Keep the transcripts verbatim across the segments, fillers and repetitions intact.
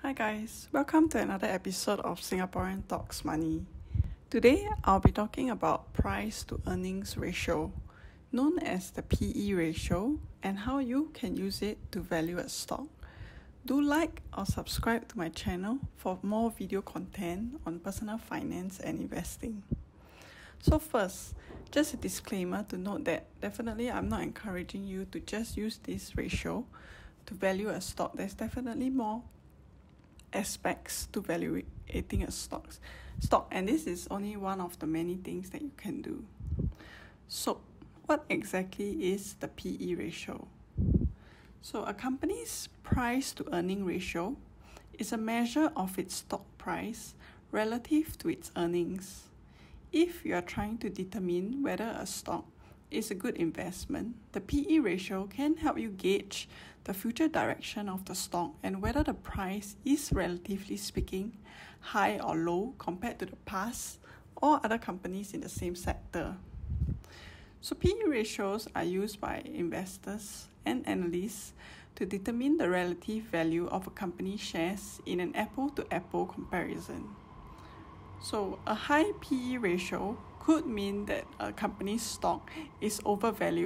Hi guys, welcome to another episode of Singaporean Talks Money. Today I'll be talking about price to earnings ratio, known as the P E ratio, and how you can use it to value a stock. Do like or subscribe to my channel for more video content on personal finance and investing. So first, just a disclaimer to note that definitely I'm not encouraging you to just use this ratio to value a stock. There's definitely more aspects to valuating a stock, stock, and this is only one of the many things that you can do. So, what exactly is the P E ratio? So, a company's price to earning ratio is a measure of its stock price relative to its earnings. If you are trying to determine whether a stock is a good investment, the P E ratio can help you gauge the future direction of the stock and whether the price is, relatively speaking, high or low compared to the past or other companies in the same sector. So P E ratios are used by investors and analysts to determine the relative value of a company's shares in an apple-to-apple comparison. So a high P E ratio could mean that a company's stock is overvalued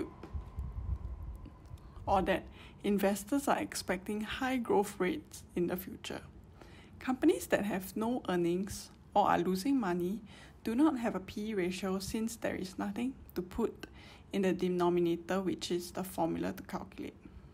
or that investors are expecting high growth rates in the future. Companies that have no earnings or are losing money do not have a P E ratio since there is nothing to put in the denominator, which is the formula to calculate.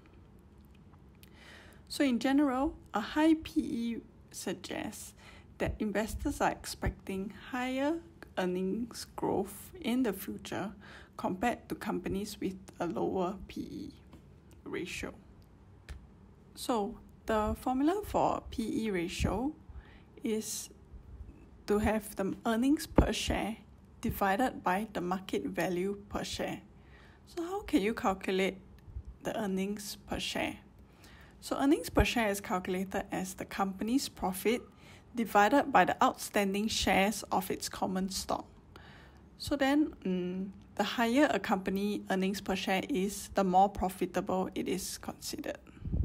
So in general, a high P E suggests that investors are expecting higher earnings growth in the future compared to companies with a lower P E ratio. So the formula for P E ratio is to have the earnings per share divided by the market value per share. So how can you calculate the earnings per share? So earnings per share is calculated as the company's profit divided by the outstanding shares of its common stock. So then, um, the higher a company earnings per share is, the more profitable it is considered.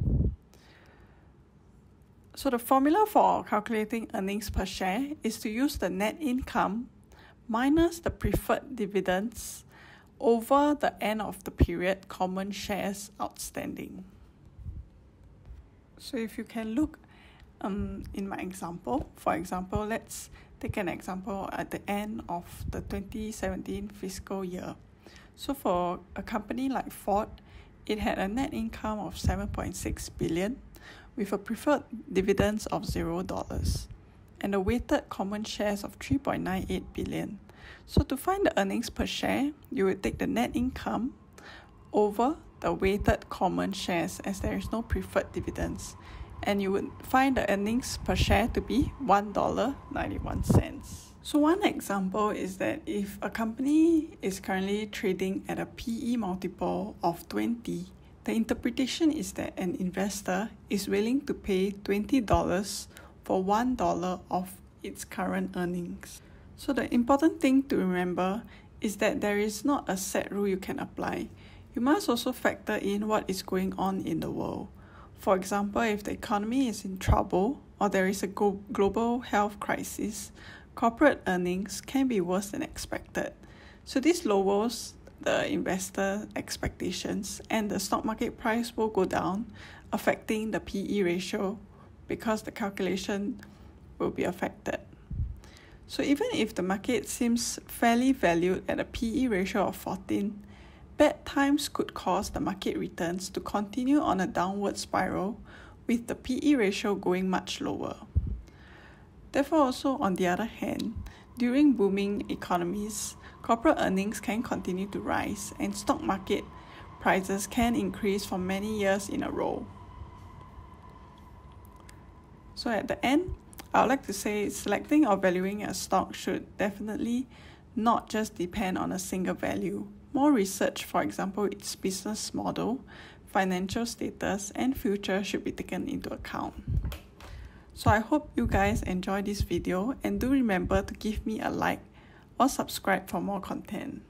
So the formula for calculating earnings per share is to use the net income minus the preferred dividends over the end of the period common shares outstanding. So if you can look Um, in my example, for example, let's take an example at the end of the twenty seventeen fiscal year. So for a company like Ford, it had a net income of seven point six billion with a preferred dividends of zero dollars and a weighted common shares of three point nine eight billion. So to find the earnings per share, you would take the net income over the weighted common shares as there is no preferred dividends, and you would find the earnings per share to be one dollar ninety-one cents. So one example is that if a company is currently trading at a P E multiple of twenty, the interpretation is that an investor is willing to pay twenty dollars for one dollar of its current earnings. So the important thing to remember is that there is not a set rule you can apply. You must also factor in what is going on in the world. For example, if the economy is in trouble or there is a go- global health crisis, corporate earnings can be worse than expected. So this lowers the investor expectations and the stock market price will go down, affecting the P E ratio because the calculation will be affected. So even if the market seems fairly valued at a P E ratio of fourteen, bad times could cause the market returns to continue on a downward spiral with the P E ratio going much lower. Therefore, also on the other hand, during booming economies, corporate earnings can continue to rise and stock market prices can increase for many years in a row. So at the end, I would like to say selecting or valuing a stock should definitely not just depend on a single value. More research, for example, its business model, financial status, and future should be taken into account. So I hope you guys enjoy this video and do remember to give me a like or subscribe for more content.